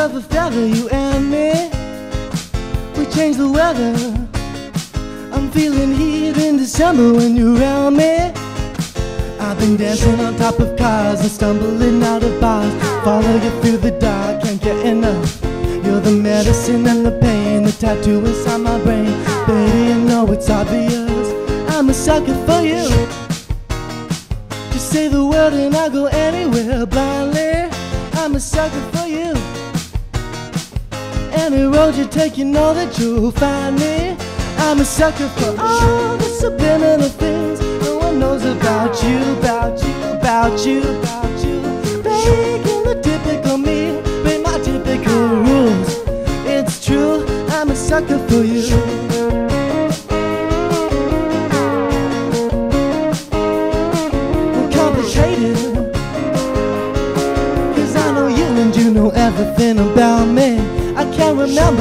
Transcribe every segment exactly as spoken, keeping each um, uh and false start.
of a feather, you and me. We change the weather. I'm feeling heat in December when you're around me. I've been dancing on top of cars and stumbling out of bars. Follow you through the dark, can't get enough. You're the medicine and the pain, the tattoo inside my brain. Baby, you know it's obvious, I'm a sucker for you. Just say the word and I'll go anywhere blindly. I'm a sucker for you. Any road you take, you know that you'll find me. I'm a sucker for all the subliminal things no one knows about you, about you, about you, about you. Breaking the typical me, break my typical rules. It's true, I'm a sucker for you. We're complicated, cause I know you and you know everything about me. I can't remember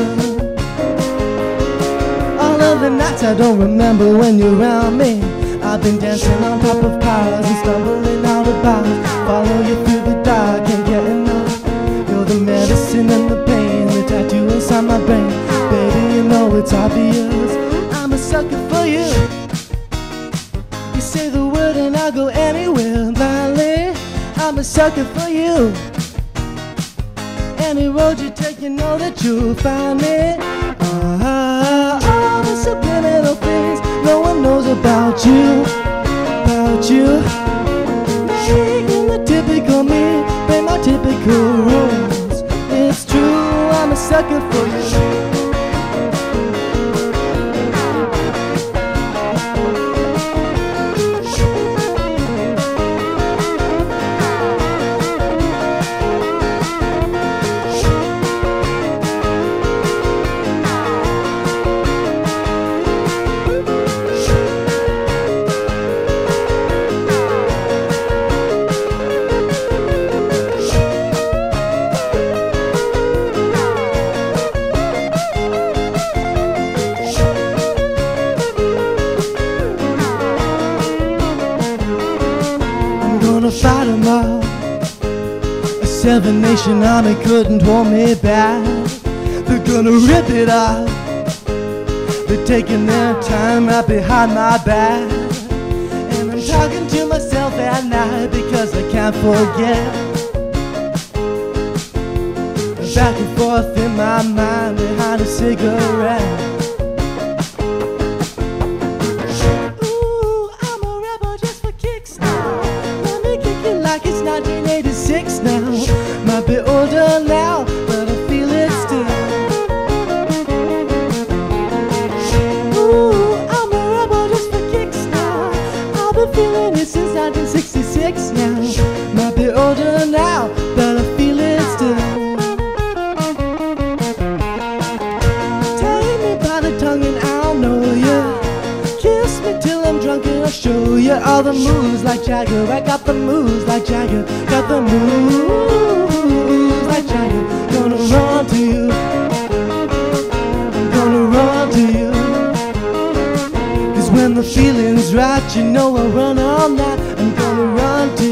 all of the nights I don't remember when you're around me. I've been dancing on top of cars and stumbling out of bars. Follow you through the dark, can't get enough. You're the medicine and the pain, the tattoo inside my brain. Baby, you know it's obvious, I'm a sucker for you. You say the word and I'll go anywhere blindly. I'm a sucker for you. Any road you take, you know that you'll find me. Ah, all the subliminal things no one knows about you, about you. Making the typical me, break my typical rules. It's true, I'm a sucker for you. Fight them all. A seven nation army couldn't hold me back. They're gonna rip it off. They're taking their time right behind my back. And I'm talking to myself at night because I can't forget. Back and forth in my mind behind a cigarette. nineteen eighty-six now, might be older now, but I feel it still. Ooh, I'm a rebel just for kicks now. I've been feeling it since nineteen sixty-six now. Might be older now, but I feel it still. Take me by the tongue and I'll know ya. Kiss me till I'm drunk and I'll show you all the moves like Jagger. I got the moves like Jagger. Got the moves like Jagger. Gonna run to you. Gonna run to you. Cause when the feeling's right, you know I'll run all night. I'm gonna run to